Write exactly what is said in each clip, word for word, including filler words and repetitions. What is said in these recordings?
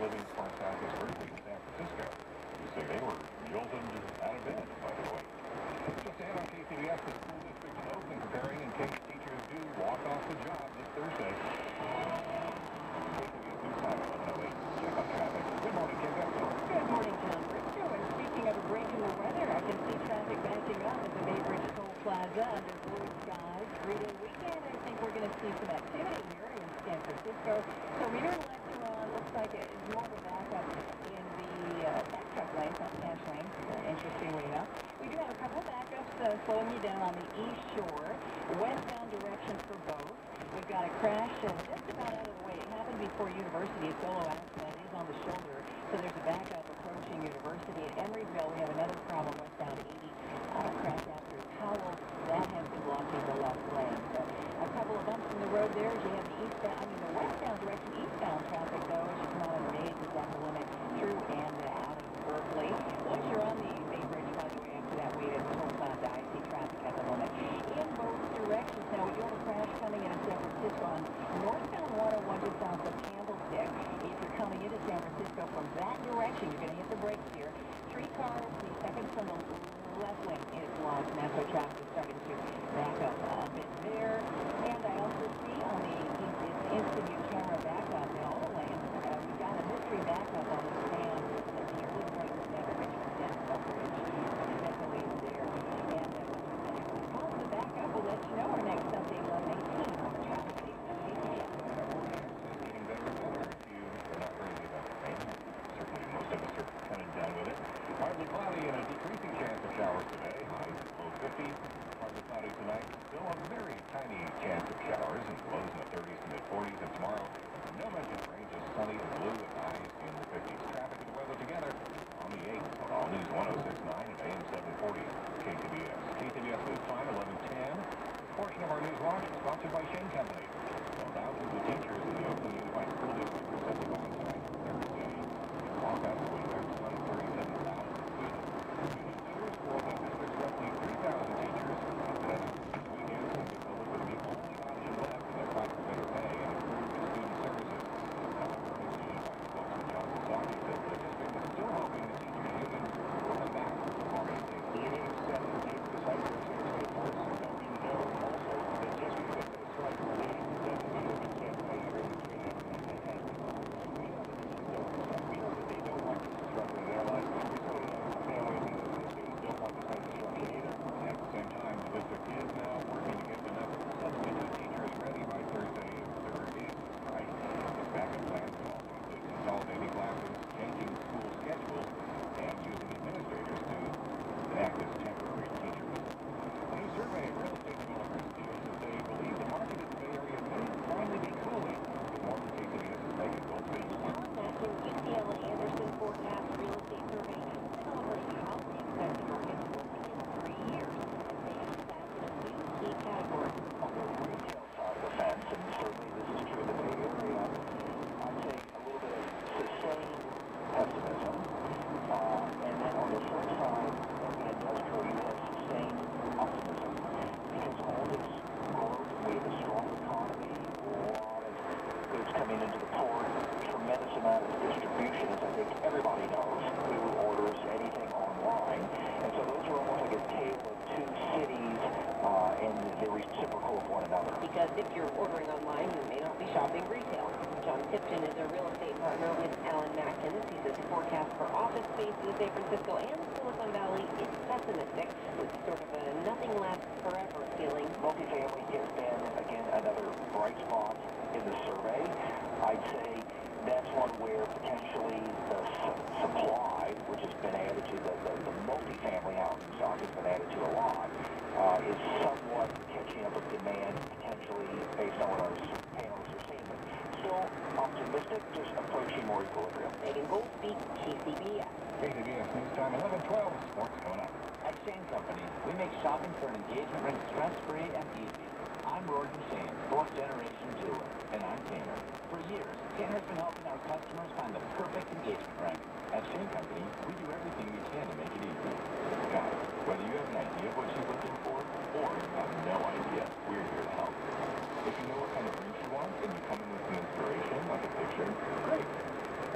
living far south of Berkeley in San Francisco. You say they were jolted out of bed, by the way. Just ahead on K C B S, the school district in Oakland preparing in case teachers do walk off the job this Thursday. K C B S News Time, eleven oh eight. Check on traffic. Good morning, Kim. Good morning, John Briscoe. And speaking of a break in the weather, I can see traffic backing up at the Bay Bridge Toll Plaza under blue skies. Three-day weekend, I think we're going to see some activity here in San Francisco. So Reader Lexington looks like it's more of a backup in the uh, back truck lanes, not dash lanes, uh, interestingly enough. We do have a couple of backups uh, slowing you down on the east shore, westbound direction for both. We've got a crash uh, just about out of the way. It happened before University. A solo accident is on the shoulder, so there's a backup approaching University. At Emeryville, we have another problem westbound eighty. Uh, crash after Powell. That has been blocking the left lane. So a couple of bumps in the road there as you have the eastbound, I mean the westbound direction, eastbound traffic though, as you come out of Mays is at the limit through and uh, out of Berkeley. Once you're on the Bay Bridge, by the way, after that weighted toll plaza, I see traffic at the limit in both directions. Now we do have a crash coming in San Francisco on northbound one oh one just south of Candlestick. If you're coming into San Francisco from that direction, you're going to hit the brakes here. Three cars, the second from the left lane is lost, and that's why traffic is starting to back up a bit there. And I also see on the instant view camera backup in all the lanes. Uh, we've got a mystery backup on the stand that's nearly going to Santa Cruz and Monterey. There's definitely there. And uh, once the backup, we'll let you know our next update eleven eighteen on the traffic station. Getting better and better if you're not crazy about the rain. Certainly most of us are kind of done with it. Partly cloudy and a decreasing chance of showers today. Highs low fifty. Partly cloudy tonight. Still a very tiny chance of showers and lows in the thirties to mid-forties. And tomorrow, no mention of rain, just sunny and blue with highs in the fifties. Traffic and weather together on the eighth on All News one oh six point nine and A M seven forty K C B S. K C B S News Time eleven ten. This portion of our news watch is sponsored by Shane Company. Well, thousands of teachers in the Oakland Unified School District are set to go on tonight Thursday. In walkout between their one thirty-seven thousand students. Union leaders for the district's roughly three thousand teachers said this weekend since the public was the only option left in their fight for better pay and improved student services. However, news unified spokesman Johnson Saki said the district is still hoping the teachers union will come back for anything. The union is set to take the site for six twenty-four, so we know also that just because the strike will leave doesn't mean that we can't pay your education and they have to. We know that this is so we know that they don't want this disruption in their lives. We certainly know the families and the students don't want this kind of disruption either. And at the same time, the district is now working to get enough substitute teachers ready by Thursday if there is a strike. This backup plan can also include consolidating classes, changing school schedules, and using administrators to act as temporary teachers. A new survey of real estate developers deals that they believe the market in the Bay Area may finally be cooling. With more from KCBS's Megan Goldstein. Alan Mack and U C L A Anderson forecast real estate survey developers housing expect the market to work in three years. They have that in a few key categories. On the retail side of the fence, and certainly this is true in the Bay Area, I'd say a little bit of sustained pessimism. Uh, and then on the flip side, on the industrial, you have sustained optimism. Because all this growth, we have a strong economy, a lot of goods coming into the port, tremendous amount of distribution, as I think everybody knows, who orders anything online. And so those are almost like a tale of two cities, uh, and they're reciprocal of one another. Because if you're ordering online, you may not be shopping retail. John Tipton is a real estate partner with Alan Mackins. He says the forecast for office space in San Francisco and the Silicon Valley is pessimistic, with sort of a nothing lasts forever feeling. Multifamily has been, again, another bright spot in the survey. I'd say that's one where potentially the su supply, which has been added to, the, the, the multifamily housing stock has been added to a lot, uh, is somewhat catching up with demand, potentially based on what our panelists are seeing. But still optimistic, just approaching more equilibrium. Megan Goldstein, K C B S. K C B S News Time eleven twelve. Sports coming up. At Shane Company, we make shopping for an engagement ring stress-free and easy. I'm Roy Shane, fourth generation jeweler, and I'm Tanner. For years, Tanner's been helping our customers find the perfect engagement ring. At Shane Company, we do everything we can to make it easy. Guys, whether you have an idea of what you're looking for, or you have no idea, we're here to help. If you know what kind of ring you want, and you come in with an inspiration, like a picture, great. Or if you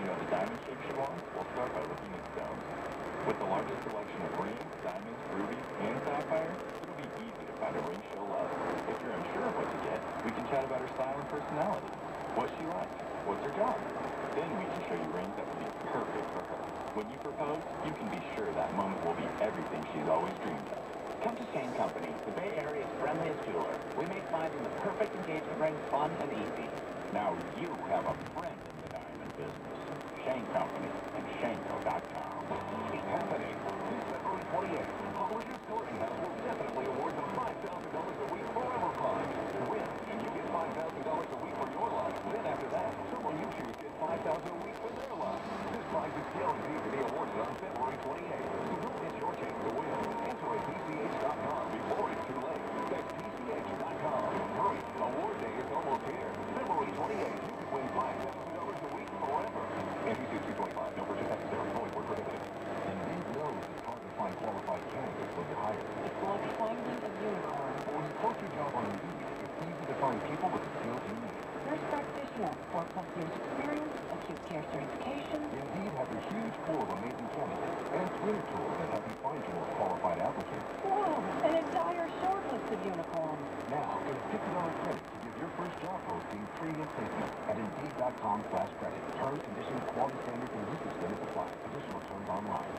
know the diamond shape she wants? We'll start by looking at stones. With the largest selection of rings, diamonds, rubies, and sapphires, it'll be easy to find a ring she'll love. If you're unsure of what to get, we can chat about her style and personality. What's she like? What's her job? Then we can show you rings that will be perfect for her. When you propose, you can be sure that moment will be everything she's always dreamed of. Come to Shane Company, the Bay Area's friendliest jeweler. We make finding the perfect engagement ring fun and easy. Now you have a friend in the diamond business. Shane Company and Shanco dot com. It's happening. This February twenty-eighth, Publishers Clearinghouse will definitely award the five thousand dollars a week Forever Prize. Win, and you get five thousand dollars a week for your life. Then after that, someone you choose gets five thousand dollars a week for their life. This prize is guaranteed to be awarded on February twenty-eighth. So don't miss your chance to win. Enter at P C H dot com before it's too late. That's P C H dot com. Hurry, award day is almost here. February twenty-eighth, you could win five thousand dollars a week forever. N B C two twenty-five, no purchase necessary, void where prohibited. Indeed knows it's hard to find qualified candidates when you hire. It's like finding a unicorn. When you post your job on Indeed, it's easy to find people with the skills you need. Nurse practitioner, four plus years experience, acute care certification. Indeed has a huge pool of amazing candidates and screener tools that help you find your most qualified applicants. Whoa, an entire short list of unicorns. Now, get a fifty dollars credit to give your first job posting free and placement at Indeed dot com slash credit. Terms, conditions, quality standards, and usage limits apply. Additional terms online.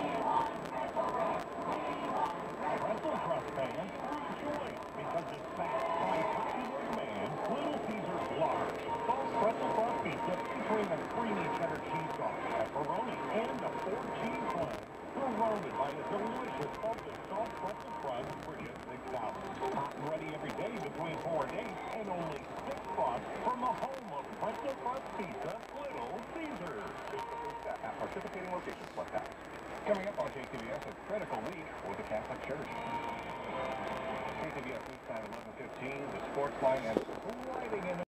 Pretzel Crust fans, rejoice because it's backed by popular demand, Little Caesars Large. Soft pretzel crust pizza featuring a creamy cheddar cheese sauce, pepperoni, and a four cheese blend. Surrounded by a delicious salted soft pretzel crust for just six dollars. Hot and ready every day between four and eight, and only six bucks from the home of pretzel crust pizza, Little Caesars. At participating locations plus tax. Coming up on K T V S, a critical week for the Catholic Church. K T V S News Time eleven fifteen, the sports line, and sliding into